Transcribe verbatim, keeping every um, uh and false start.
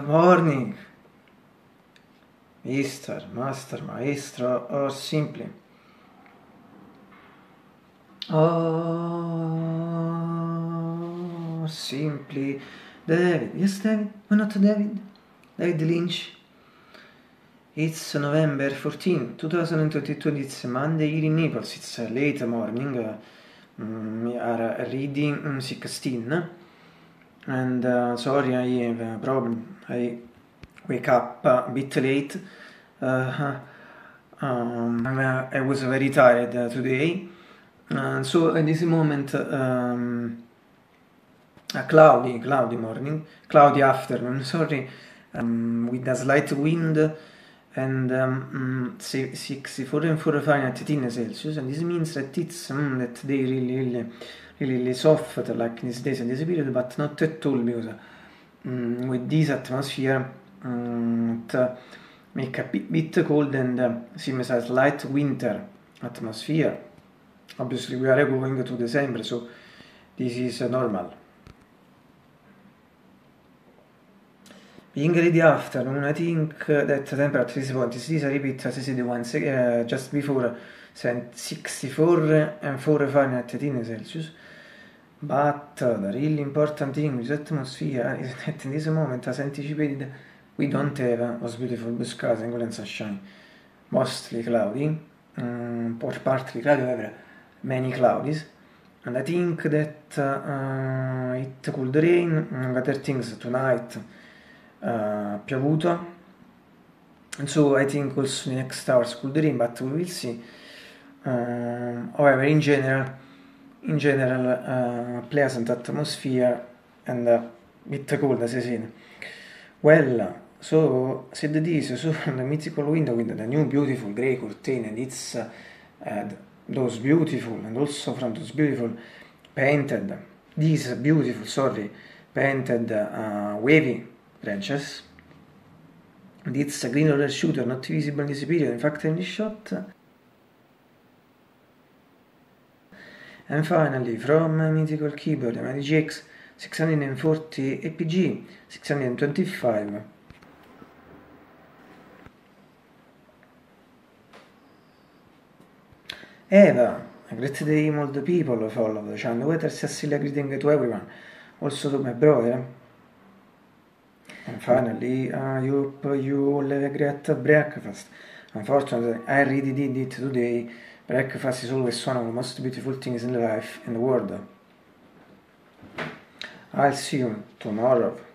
morning, Mister, Master, Maestro, or simply. Or simply David. Yes, David. Why not David? David Lynch. It's November fourteenth, twenty twenty-two. It's Monday here in Naples. It's late morning. Uh, we are reading sixteen. And uh, sorry, I have a problem. I wake up a bit late. Uh, um, I was very tired uh, today. Uh, so at this moment, um, a cloudy, cloudy morning, cloudy afternoon, sorry, um, with a slight wind and um, sixty-four and four Fahrenheit Celsius, and this means that it's um, that they really, really, really, really soft like these days and this period, but not at all, because um, with this atmosphere um, it uh, make a bit, bit cold and uh, seems a slight winter atmosphere. Obviously we are going to December, so this is uh, normal. Being ready afternoon, I think uh, that the temperature at this point is this, I repeat as I said once uh, just before, sixty-four and four Fahrenheit Celsius. But uh, the really important thing with the atmosphere is that in this moment, as anticipated, we don't have uh, those beautiful blue skies and golden sunshine. Mostly cloudy, um, or partly cloudy, however, many clouds. And I think that uh, it could rain, and other things tonight. Uh, piovuto, and so I think also the next hours could rain, but we will see. Um, however, in general, in general, uh, pleasant atmosphere and a bit cold, as I said. Well, so said this, so the mythical window with the new beautiful grey curtain, and it's uh, uh, those beautiful, and also from those beautiful painted, these beautiful, sorry, painted uh, wavy branches, and it's a green roller shooter not visible in this period, in fact in this shot. And finally, from a mythical keyboard, M I D G X six forty A P G six twenty-five. Eva, a great day all the people follow the channel. Weather Cecilia greeting to everyone, also to my brother. And finally, I hope you all have a great breakfast. Unfortunately, I really did it today. Breakfast is always one of the most beautiful things in life and the world. I'll see you tomorrow.